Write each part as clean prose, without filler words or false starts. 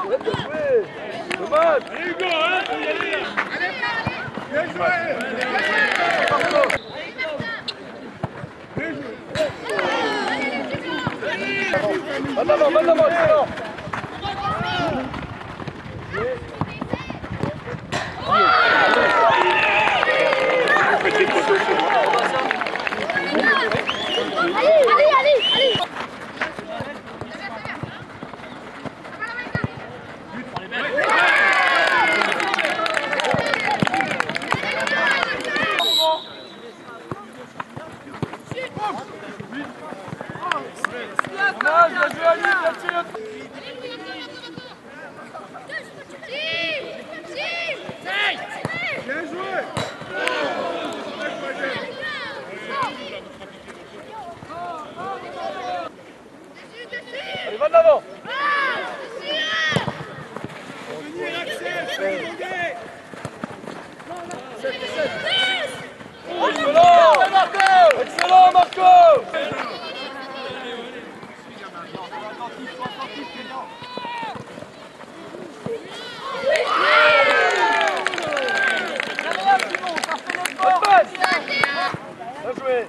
Allez, va de l'avant. Excellent Marco. Bien joué.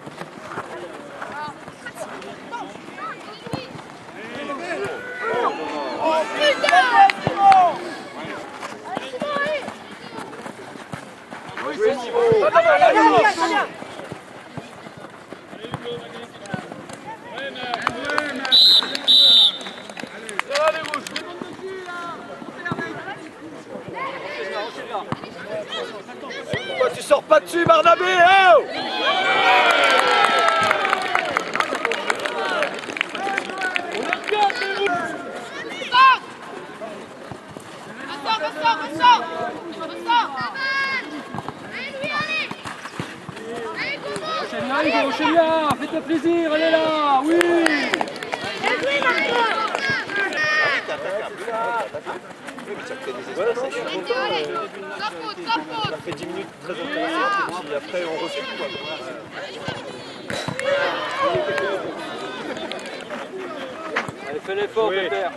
Pourquoi tu sors pas dessus, Barnabé, oh! Enchaîne-la, faites-le plaisir, elle est là, oui! Ça fait 10 minutes très intéressantes, et puis après on refait tout. Allez, fais l'effort, Pépère.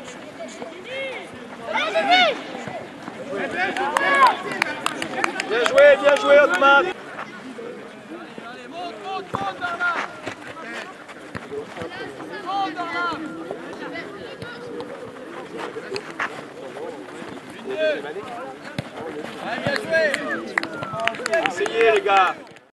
Bien joué, Otman. Allez, monte, Bernard. Monte, Bernard. Allez, bien joué. Essayez les gars.